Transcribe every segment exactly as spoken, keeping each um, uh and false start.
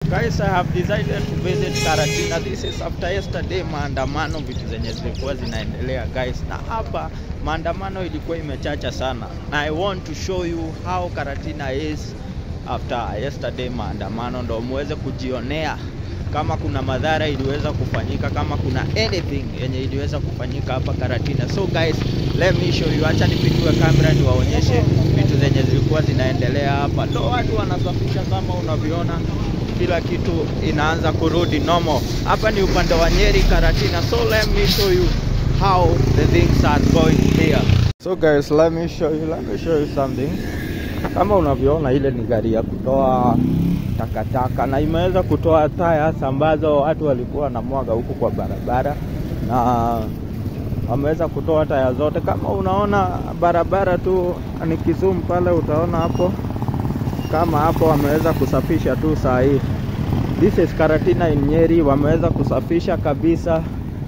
Guys, I have decided to visit Karatina. This is after yesterday maandamano vitu zenye zilikuwa zinaendelea guys. Na hapa maandamano ilikuwa imechacha sana. I want to show you how Karatina is after yesterday maandamano, ndo muweze kujionea kama kuna madhara iliweza kufanyika, kama kuna anything yenye iliweza kufanyika hapa Karatina. So guys, let me show you. Acha nipindue kamera niwaonyeshe vitu zenye zilikuwa zinaendelea hapa. Ndo watu wanasafisha kama unaviona, kila kitu inaanza kurudi normal. Hapa ni upande wa Nyeri Karatina. So let me show you how the things are going here. So guys, let me show you, let me show you something. Kama unaviona, ile ni gari ya kutoa takataka na imeweza kutoa tires ambazo watu walikuwa wanamwaga huku kwa barabara, na wameweza kutoa tires zote. Kama unaona barabara tu ni Kisumu pale, utaona hapo kama hapo wameweza kusafisha tu saa hii. This is Karatina in Nyeri, wameweza kusafisha kabisa,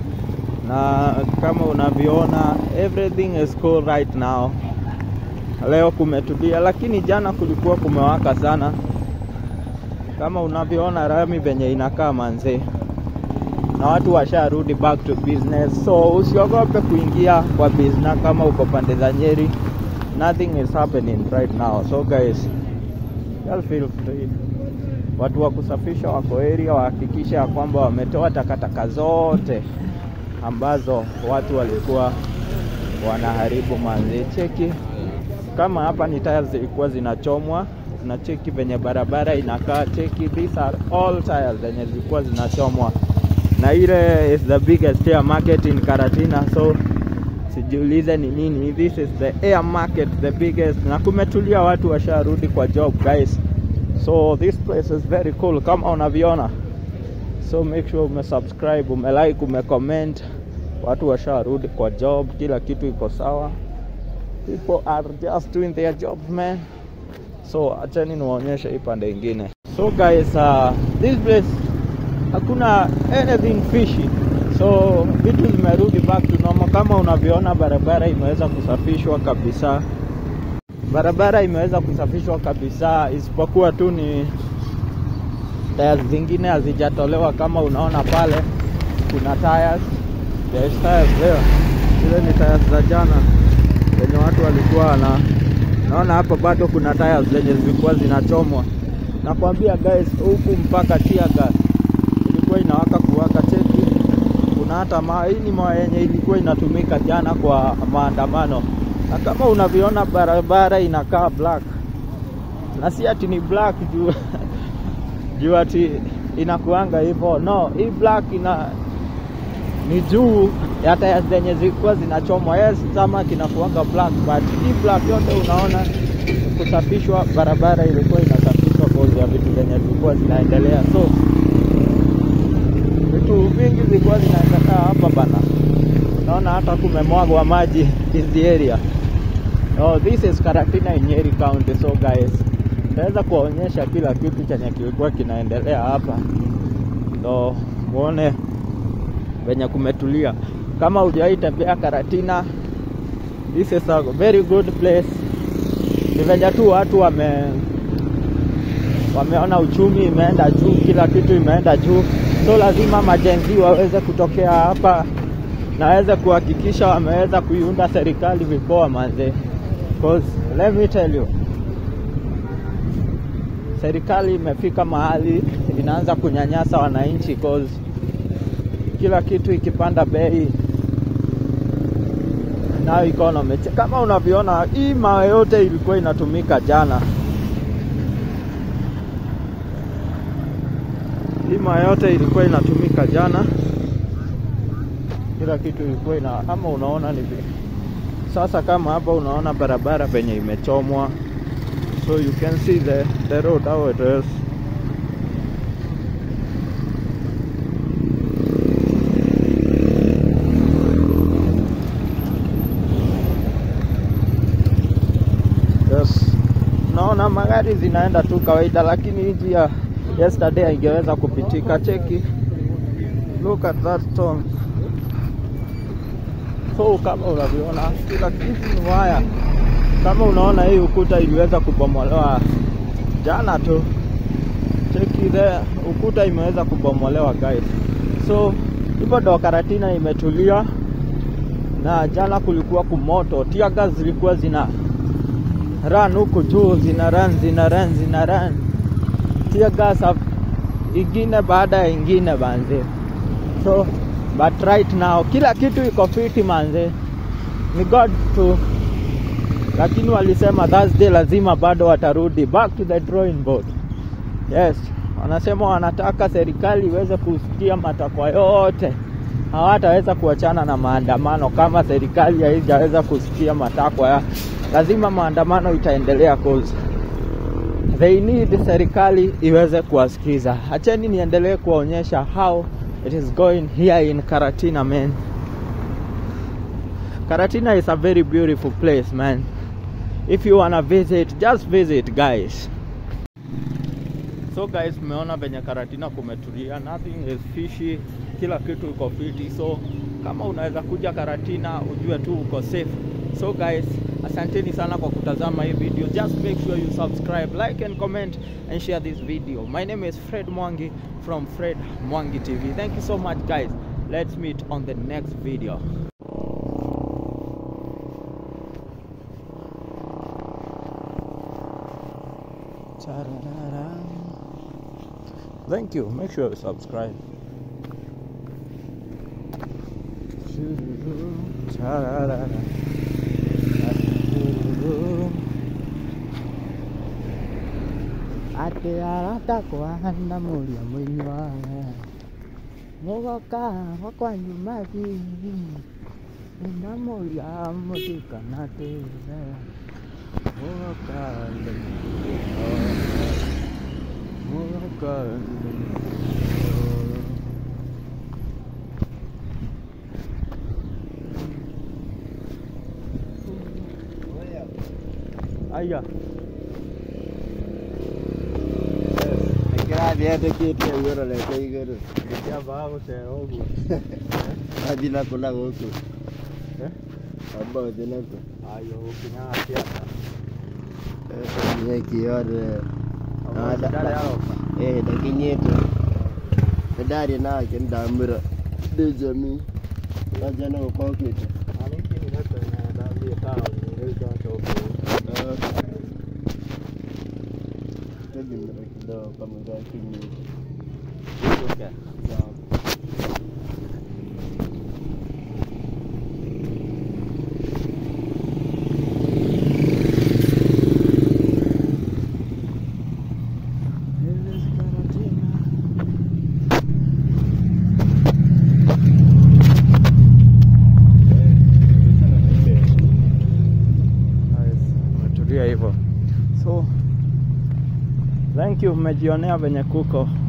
na kama unaviona everything is cool right now. Leo kumetulia, lakini jana kulikuwa kumewaka sana. Kama unaviona rami venye inakaa manze, na watu washarudi back to business. So usiogope kuingia kwa business kama uko pande za Nyeri. Nothing is happening right now. So guys, y'all feel free. Watu wa kusafisha wako area, wahakikisha ya kwamba wametoa takataka zote ambazo watu walikuwa wanaharibu manze. Cheki kama hapa ni tires zilikuwa zinachomwa, na cheki venye barabara inakaa. Cheki, these are all tires zenye zilikuwa zinachomwa, na ile is the biggest air market in Karatina. So sijiulize ni nini, this is the air market, the biggest, na kumetulia, watu washarudi kwa job guys. So this place is very cool kama unaviona. So make sure ume subscribe, ume like, ume comment. Watu washarudi kwa job, kila kitu iko sawa. People are just doing their jobs, man. So acheni niwaonyeshe hii pande nyingine. So guys, uh, this place hakuna anything fishy. So vitu zimerudi back to normal. Kama unaviona barabara imeweza kusafishwa kabisa. Barabara imeweza kusafishwa kabisa, isipokuwa tu ni tires zingine hazijatolewa. Kama unaona pale kuna tires, there's tires there. Ile ni tires za jana zenye watu walikuwa na naona hapa bado kuna tires zenye zilikuwa zinachomwa. Nakwambia guys, huku mpaka tiaga ilikuwa inawaka kuwaka. Cheki, kuna hata maini mwa yenye ilikuwa inatumika jana kwa maandamano. Na kama unaviona barabara inakaa black, na si ati ni black juu juu ati inakuanga hivyo. No, hii black ina ni juu ya tires zenye zilikuwa zinachomwa. Yes, kama kinakuanga black, but hii black yote unaona kusafishwa. Barabara ilikuwa inasafishwa kwa ya vitu zenye zilikuwa zinaendelea. So vitu vingi zilikuwa zinaendelea hapa bana. Naona hata kumemwagwa maji in the area. Oh, this is Karatina in Nyeri County. So guys, naweza kuonyesha kila kitu chenye kilikuwa kinaendelea hapa, ndo muone venye kumetulia. Kama hujawahi tembea Karatina, this is a very good place. Ni venye tu watu wame wameona uchumi imeenda juu, kila kitu imeenda juu. So lazima majenzi waweze kutokea hapa na waweze kuhakikisha wameweza kuiunda serikali vipoa manze. Because let me tell you, serikali imefika mahali inaanza kunyanyasa wananchi, because kila kitu ikipanda bei na economy. Kama unaviona hii mawe yote ilikuwa inatumika jana. Hii mawe yote ilikuwa inatumika jana. Kila kitu ilikuwa ina, kama unaona ni sasa. Kama hapa unaona barabara penye imechomwa. So you can see the, the road how it is. Yes. Naona magari zinaenda tu kawaida, lakini hii njia yesterday haingeweza kupitika. Cheki, look at that stone. So kama unaviona kila kitu ni waya. Kama unaona hii ukuta iliweza kubomolewa jana tu. Cheki see there, ukuta imeweza kubomolewa guys. So hivyo ndo Karatina imetulia, na jana kulikuwa kumoto, tear gas zilikuwa zina run huko juu, zina run zina run zina run tear gas ingine baada ya ingine banze. So but right now kila kitu iko fiti manze, ni God to, lakini walisema Thursday lazima bado watarudi back to the drawing board. Yes, wanasema wanataka serikali iweze kusikia matakwa yote, hawataweza kuachana na maandamano kama serikali haijaweza kusikia matakwa ya, lazima maandamano itaendelea cause they need serikali iweze kuwasikiza. Acheni niendelee kuonyesha how it is going here in Karatina man. Karatina is a very beautiful place man. If you wanna visit, just visit guys. So guys, mmeona venye Karatina kumetulia, nothing is fishy, kila kitu iko fiti. So kama unaweza kuja Karatina ujue tu uko safe. So guys, asanteni sana kwa kutazama hii video. Just make sure you subscribe, like and comment and share this video. My name is Fred Mwangi from Fred Mwangi T V. Thank you so much guys. Let's meet on the next video. Thank you. Make sure you subscribe. Ate arata kwa handa mulia mwinywa Mogoka wakwanyu mathi Nda mulia mutika nate Mogoka Mogoka Aya Dia ada kita yang orang lain kaya gitu. Dia bawa saya ogu. Adi nak pulang ogu. Eh? Abang dia nak. Ayo punya siapa? Eh, J K I A ada. Ada apa? Eh, dah kini tu. Dari nak kena damir. Dia jami. Dah jangan kau kita. Ani kini nak dah dia tahu. Dia jangan coba. Dah kamu dah kini. Okay. So thank you, mmejionea venye kuko